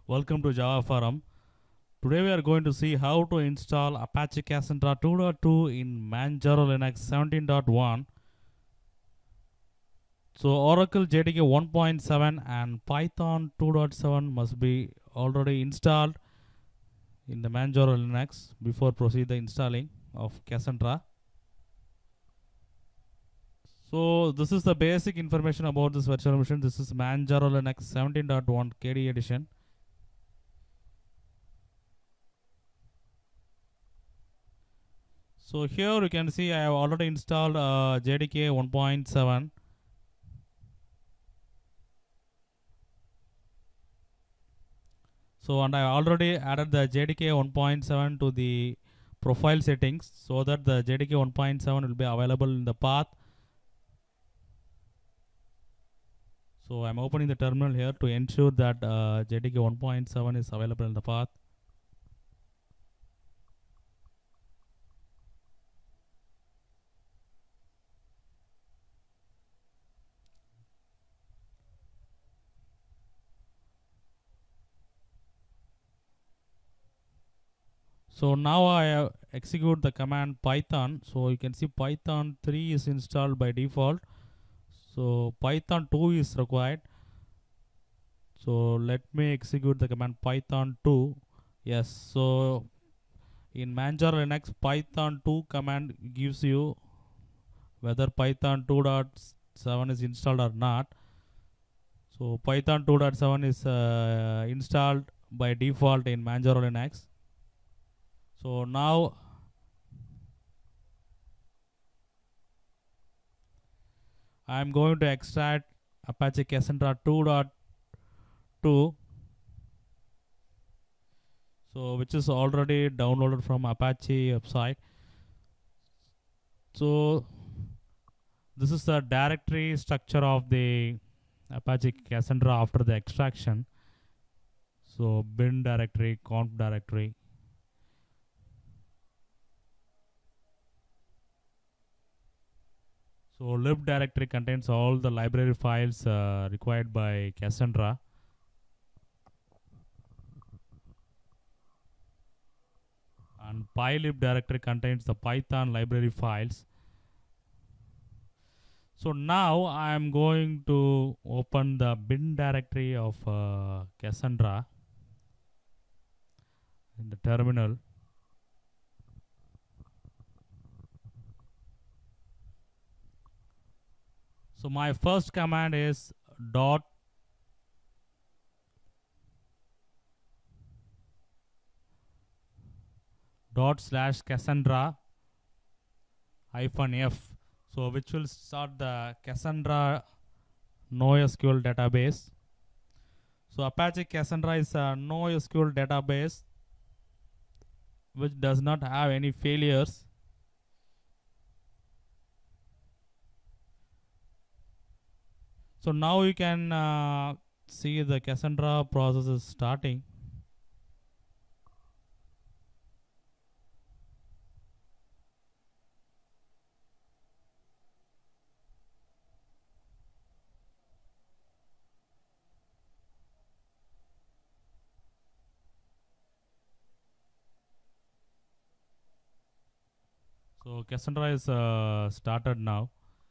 Welcome to Java Forum. Today we are going to see how to install Apache Cassandra 2.2 in Manjaro Linux 17.1. So Oracle JDK 1.7 and Python 2.7 must be already installed in the Manjaro Linux before proceed the installing of Cassandra. So this is the basic information about this virtual machine. This is Manjaro Linux 17.1 KDE edition. So here you can see I have already installed JDK 1.7. So and I already added the JDK 1.7 to the profile settings so that the JDK 1.7 will be available in the path. So I'm opening the terminal here to ensure that JDK 1.7 is available in the path. So now I execute the command Python. So you can see Python 3 is installed by default. So Python 2 is required. So let me execute the command Python 2. Yes, so in Manjaro Linux, Python 2 command gives you whether Python 2.7 is installed or not. So Python 2.7 is installed by default in Manjaro Linux. So now I am going to extract Apache Cassandra 2.2, so which is already downloaded from Apache website. So this is the directory structure of the Apache Cassandra after the extraction. So bin directory, conf directory. So lib directory contains all the library files required by Cassandra. And pylib directory contains the Python library files. So now I am going to open the bin directory of Cassandra in the terminal. So my first command is dot slash Cassandra -f. So which will start the Cassandra NoSQL database. So Apache Cassandra is a NoSQL database which does not have any failures. So now you can see the Cassandra process is starting. So Cassandra is started now.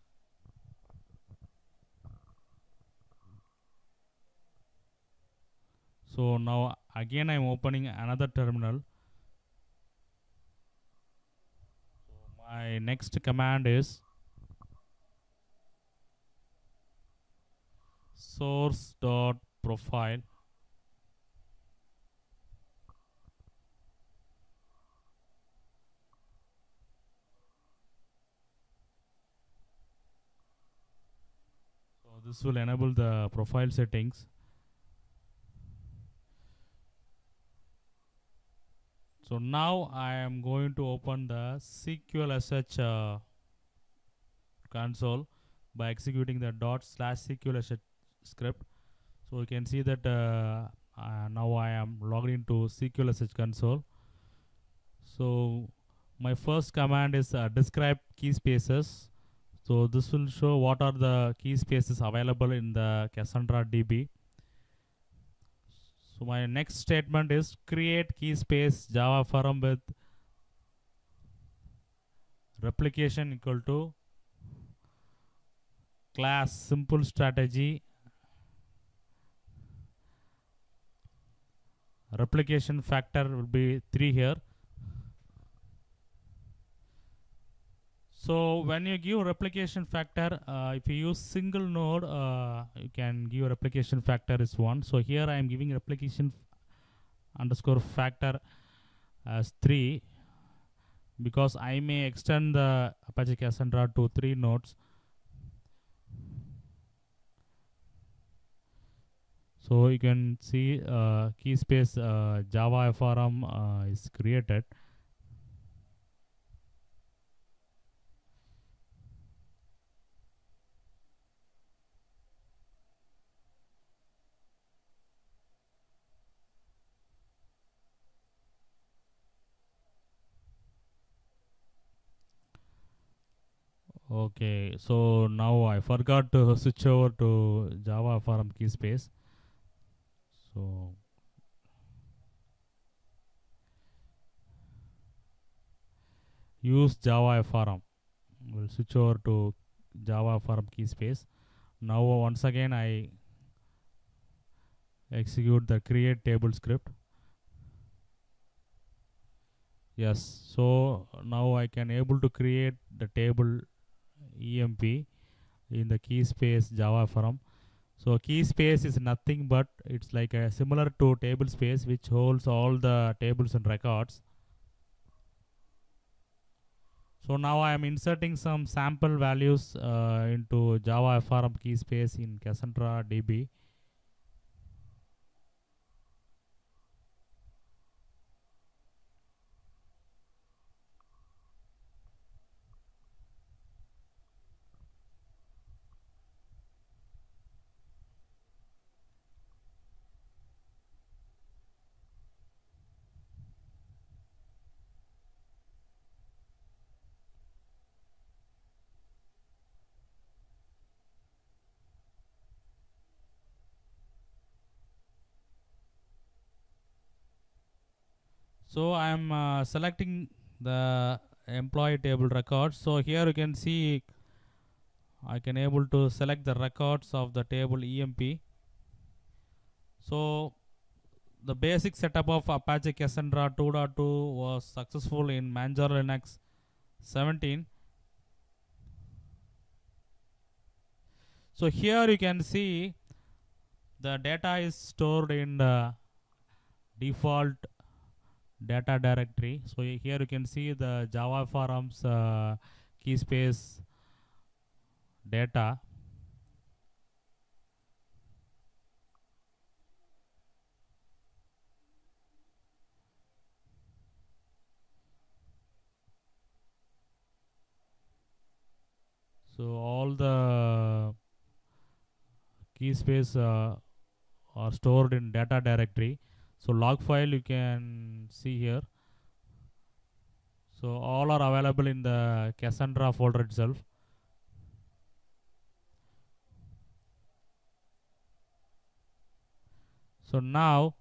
So now again I am opening another terminal. So my next command is source.profile. So this will enable the profile settings. So now I am going to open the cqlsh console by executing the /cqlsh script. So you can see that now I am logged into cqlsh console. So my first command is describe key spaces. So this will show what are the key spaces available in the Cassandra DB. So my next statement is create keyspace Java forum with replication equal to class simple strategy replication factor will be 3 here. So when you give replication factor, if you use single node, you can give replication factor is 1. So here I am giving replication underscore factor as 3 because I may extend the Apache Cassandra to 3 nodes. So you can see keyspace Java FRM is created. Okay, so now I forgot to switch over to Java FRM keyspace. So use Java FRM. We'll switch over to Java FRM keyspace. Now once again I execute the create table script. Yes, so now I can able to create the table EMP in the keyspace Java FRM. So keyspace is nothing but it's like a similar to table space which holds all the tables and records. So now I am inserting some sample values into Java FRM keyspace in Cassandra DB. So I am selecting the employee table records. So here you can see I can able to select the records of the table EMP. So the basic setup of Apache Cassandra 2.2 was successful in Manjaro Linux 17. So here you can see the data is stored in the default data directory. So here you can see the Java forums keyspace data. So all the keyspace are stored in data directory. So log file you can see here. So all are available in the Cassandra folder itself. So now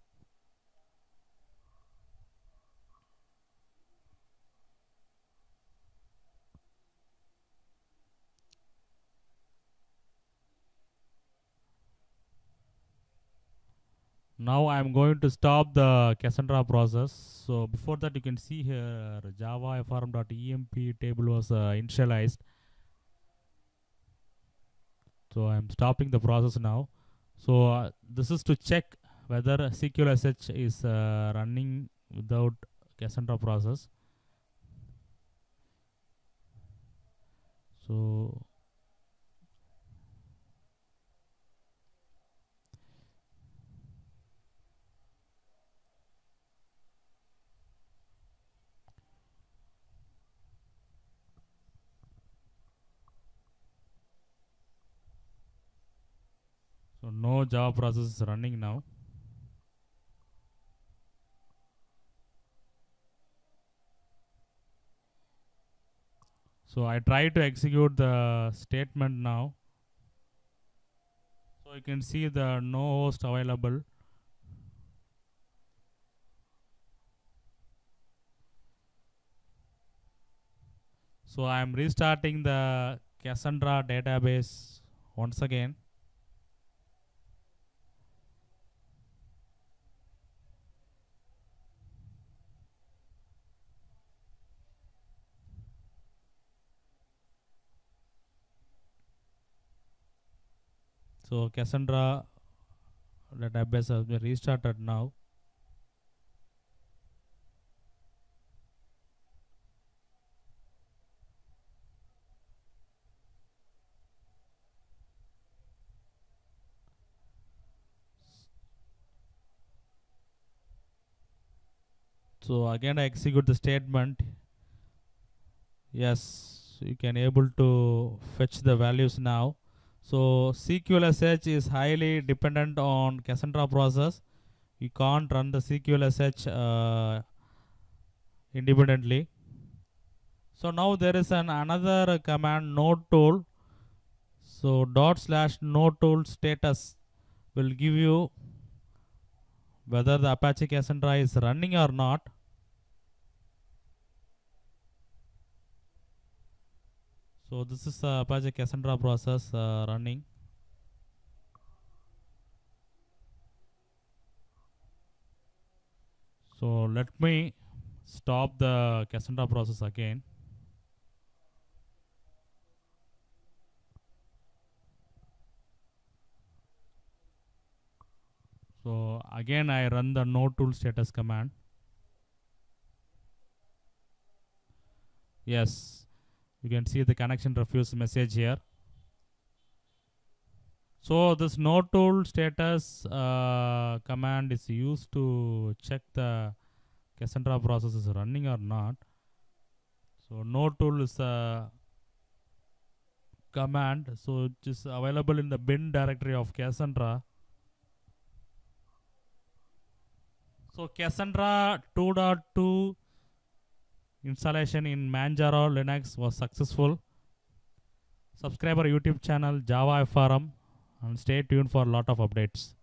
I am going to stop the Cassandra process. So before that you can see here Java frm.emp table was initialized. So I am stopping the process now. So this is to check whether cqlsh is running without Cassandra process. So no Java process is running now. So I try to execute the statement now. So you can see the no host available. So I am restarting the Cassandra database once again. So Cassandra database has been restarted now. So again I execute the statement. Yes, you can able to fetch the values now. So cqlsh is highly dependent on Cassandra process. You can't run the cqlsh independently. So now there is another command nodetool. So /nodetool status will give you whether the Apache Cassandra is running or not. So this is the Apache Cassandra process running. So let me stop the Cassandra process again. So again I run the nodetool status command. Yes, you can see the connection refuse message here. So this nodetool status command is used to check the Cassandra process is running or not. So nodetool is a command, so it is available in the bin directory of Cassandra. So Cassandra 2.2 installation in Manjaro Linux was successful. Subscribe our YouTube channel Java FRM and stay tuned for a lot of updates.